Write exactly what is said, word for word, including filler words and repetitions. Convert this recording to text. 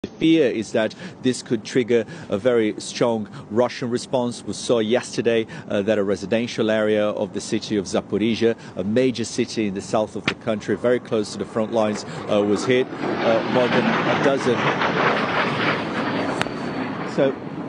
The fear is that this could trigger a very strong Russian response. We saw yesterday uh, that a residential area of the city of Zaporizhia, a major city in the south of the country, very close to the front lines, uh, was hit. Uh, more than a dozen. So